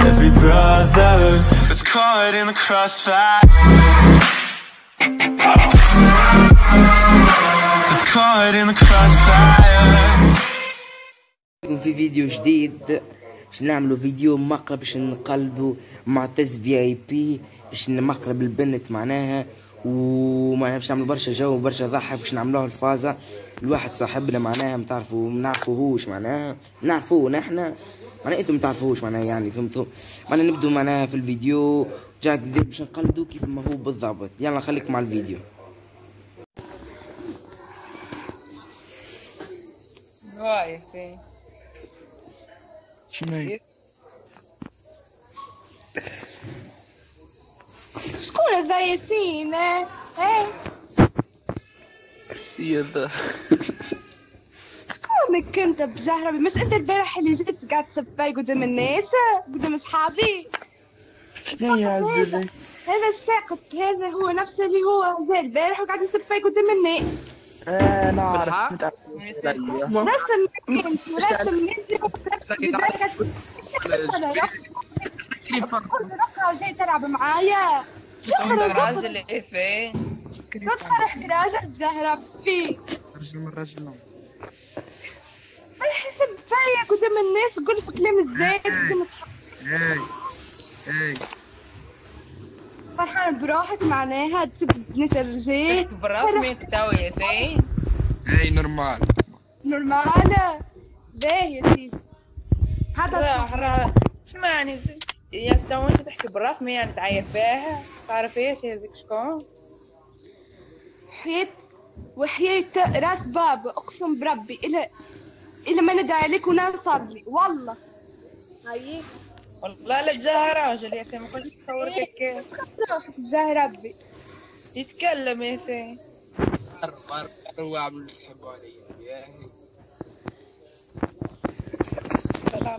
every brother that's caught in the crossfire, that's caught in the crossfire. في فيديو جديد باش نعملوا فيديو مقلب باش نقلدوا معتز VIP باش نمقلب البنت معناها، ومعناها باش نعملوا برشا جو وبرشا ضحك باش نعملوها الفازة لواحد صاحبنا معناها منعرفوهوش معناها نعرفوه نحنا معناها انتم متعرفوهوش معناها يعني فهمتوا معناها نبدو معناها في الفيديو جاك باش نقلدوا كيف ما هو بالضبط. يلا خليك مع الفيديو. واي سي شنو شكون هذا ياسين؟ يلا شكونك انت بجهرة؟ مش انت البارح اللي جيت قاعد تسباي قدام الناس قدام اصحابي؟ يا عزيزي هذا الساقط هذا هو نفس اللي هو زي البارح وقاعد يسباي قدام الناس. نعرف رسم جاي تلعب معايا راجل ايه فين؟ تتصرح راجل بزهرة فيك رجل من رجل الحسب فيا قدام الناس قول في كلام الزايد قدام اصحابي. فرحان بروحك معناها تسب بنت الرجال بالرسمي تساوي يا زين؟ نورمال باهي يا سيدي هذا اسمعني يا تو انت تحكي بالرسمي يعني تعير فيها تعرف ايش هذيك شكون؟ وحياة راس بابا اقسم بربي إلا ما ندعي عليك ونصلي والله. هاي والله لا بجاه راجل يا سيدي ما كنتش تصورك كيف روحك بجاه ربي يتكلم يا سيدي. هو عم يحبوا علي يا طلع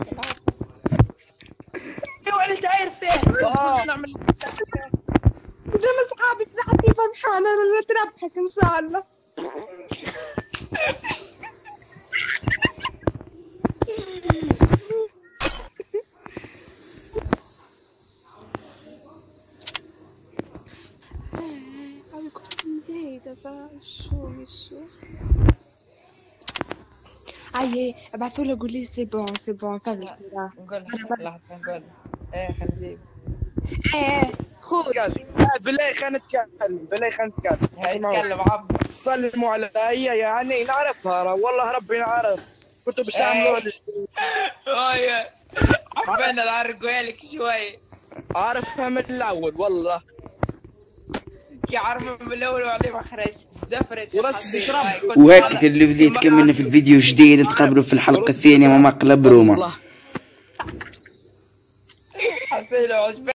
ايوه اللي تعير فيه باش نعمل قدام اصحابي بصحتي فرحانة انا تربحك ان شاء الله. اي ابعثوا له قولي سي بون فهمت. نقول لحظة نقول خلينا نجيب خوي بالله خلينا نتكلم نتكلم عبر سلموا علي يعني نعرفها والله ربي نعرف كنتوا باش تعملوا هاي عبالنا نعرقوا لك شوي عارفها من الاول والله كي عرفها من الاول وعليه ما خرج زفرت وهيك اللي بديت كملنا في الفيديو جديد نتقابلوا في الحلقة الثانية مع مقلب روما. حسينا عجبك.